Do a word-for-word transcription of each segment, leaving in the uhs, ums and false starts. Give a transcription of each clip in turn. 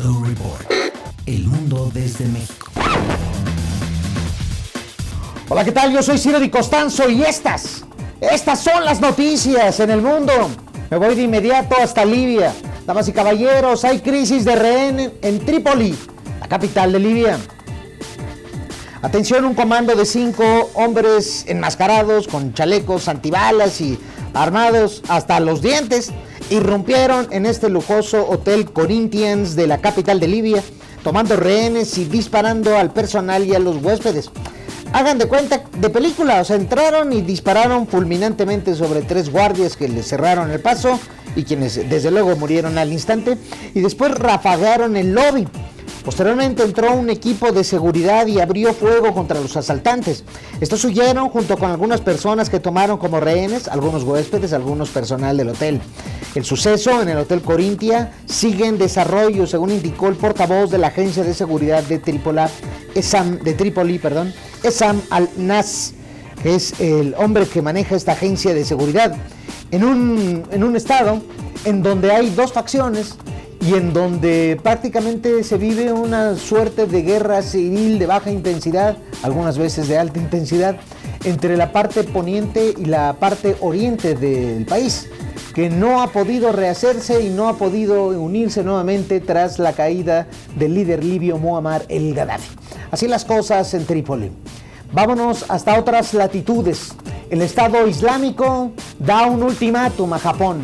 O Report. El mundo desde México. Hola, ¿qué tal? Yo soy Ciro Di Costanzo y estas, estas son las noticias en el mundo. Me voy de inmediato hasta Libia. Damas y caballeros, hay crisis de rehén en Trípoli, la capital de Libia. Atención, un comando de cinco hombres enmascarados con chalecos antibalas y armados hasta los dientes irrumpieron en este lujoso hotel Corinthians de la capital de Libia, tomando rehenes y disparando al personal y a los huéspedes. Hagan de cuenta de película, o sea, entraron y dispararon fulminantemente sobre tres guardias que les cerraron el paso y quienes desde luego murieron al instante, y después rafagaron el lobby. Posteriormente entró un equipo de seguridad y abrió fuego contra los asaltantes. Estos huyeron junto con algunas personas que tomaron como rehenes, algunos huéspedes, algunos personal del hotel. El suceso en el Hotel Corintia sigue en desarrollo, según indicó el portavoz de la Agencia de Seguridad de Trípoli, Essam, de Trípoli, perdón, Essam Al-Nas, que es el hombre que maneja esta agencia de seguridad, en un, en un estado en donde hay dos facciones y en donde prácticamente se vive una suerte de guerra civil de baja intensidad, algunas veces de alta intensidad, entre la parte poniente y la parte oriente del país, que no ha podido rehacerse y no ha podido unirse nuevamente tras la caída del líder libio Muammar el Gaddafi. Así las cosas en Trípoli. Vámonos hasta otras latitudes. El Estado Islámico da un ultimátum a Japón.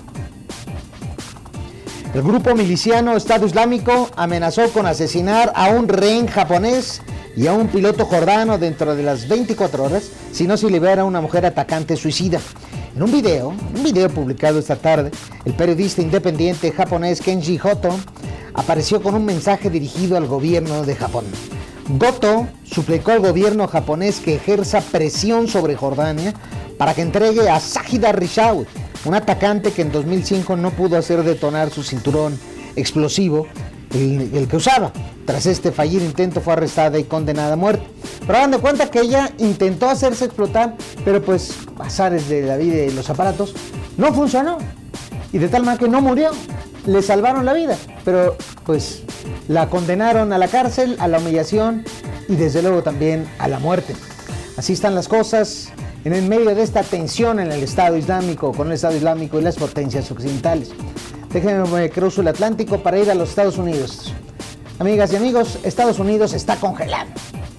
El grupo miliciano Estado Islámico amenazó con asesinar a un rehén japonés y a un piloto jordano dentro de las veinticuatro horas si no se libera a una mujer atacante suicida. En un video, un video publicado esta tarde, el periodista independiente japonés Kenji Goto apareció con un mensaje dirigido al gobierno de Japón. Goto suplicó al gobierno japonés que ejerza presión sobre Jordania para que entregue a Sajida Rishawi, un atacante que en dos mil cinco no pudo hacer detonar su cinturón explosivo, el, el que usaba. Tras este fallido intento fue arrestada y condenada a muerte. Pero hagan de cuenta que ella intentó hacerse explotar, pero pues azares de la vida y los aparatos, no funcionó. Y de tal manera que no murió, le salvaron la vida, pero pues la condenaron a la cárcel, a la humillación y desde luego también a la muerte. Así están las cosas en el medio de esta tensión en el Estado Islámico, con el Estado Islámico y las potencias occidentales. Déjenme cruzo el Atlántico para ir a los Estados Unidos. Amigas y amigos, Estados Unidos está congelado.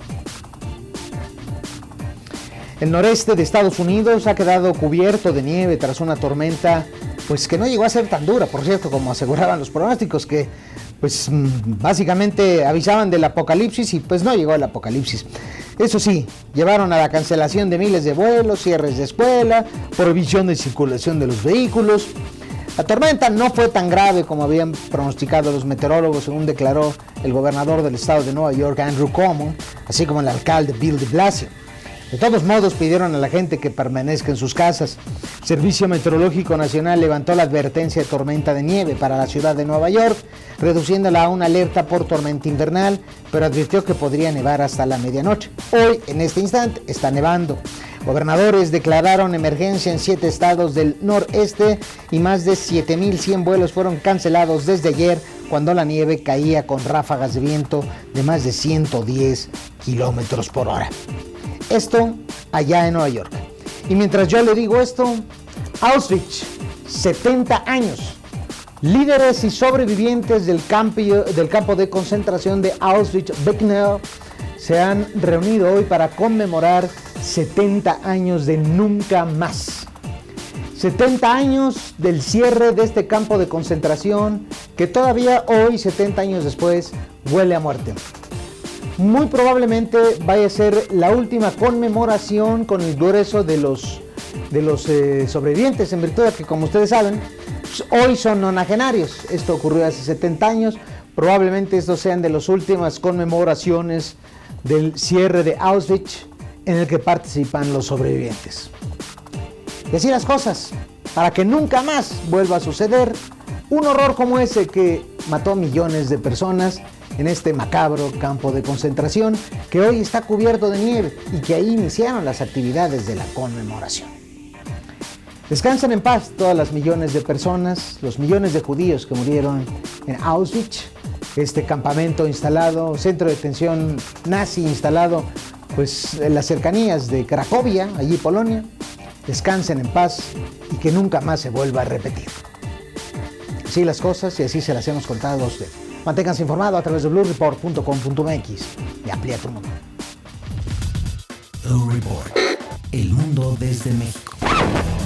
El noreste de Estados Unidos ha quedado cubierto de nieve tras una tormenta, pues que no llegó a ser tan dura, por cierto, como aseguraban los pronósticos, que pues básicamente avisaban del apocalipsis y pues no llegó el apocalipsis. Eso sí, llevaron a la cancelación de miles de vuelos, cierres de escuela, prohibición de circulación de los vehículos. La tormenta no fue tan grave como habían pronosticado los meteorólogos, según declaró el gobernador del estado de Nueva York, Andrew Cuomo, así como el alcalde Bill de Blasio. De todos modos, pidieron a la gente que permanezca en sus casas. El Servicio Meteorológico Nacional levantó la advertencia de tormenta de nieve para la ciudad de Nueva York, reduciéndola a una alerta por tormenta invernal, pero advirtió que podría nevar hasta la medianoche. Hoy, en este instante, está nevando. Gobernadores declararon emergencia en siete estados del noreste y más de siete mil cien vuelos fueron cancelados desde ayer, cuando la nieve caía con ráfagas de viento de más de ciento diez kilómetros por hora. Esto allá en Nueva York. Y mientras yo le digo esto, Auschwitz, setenta años. Líderes y sobrevivientes del campo, del campo de concentración de Auschwitz-Birkenau se han reunido hoy para conmemorar setenta años de nunca más. setenta años del cierre de este campo de concentración que todavía hoy, setenta años después, huele a muerte. Muy probablemente vaya a ser la última conmemoración con el grueso de los, de los eh, sobrevivientes, en virtud de que, como ustedes saben, hoy son nonagenarios. Esto ocurrió hace setenta años. Probablemente estos sean de las últimas conmemoraciones del cierre de Auschwitz en el que participan los sobrevivientes. Y así las cosas, para que nunca más vuelva a suceder un horror como ese que mató a millones de personas en este macabro campo de concentración que hoy está cubierto de nieve y que ahí iniciaron las actividades de la conmemoración. Descansen en paz todas las millones de personas, los millones de judíos que murieron en Auschwitz, este campamento instalado, centro de detención nazi instalado pues en las cercanías de Cracovia, allí Polonia. Descansen en paz y que nunca más se vuelva a repetir. Así las cosas y así se las hemos contado a usted. Manténganse informados a través de blue report punto com punto m x y amplía tu mundo. Blue Report, el mundo desde México.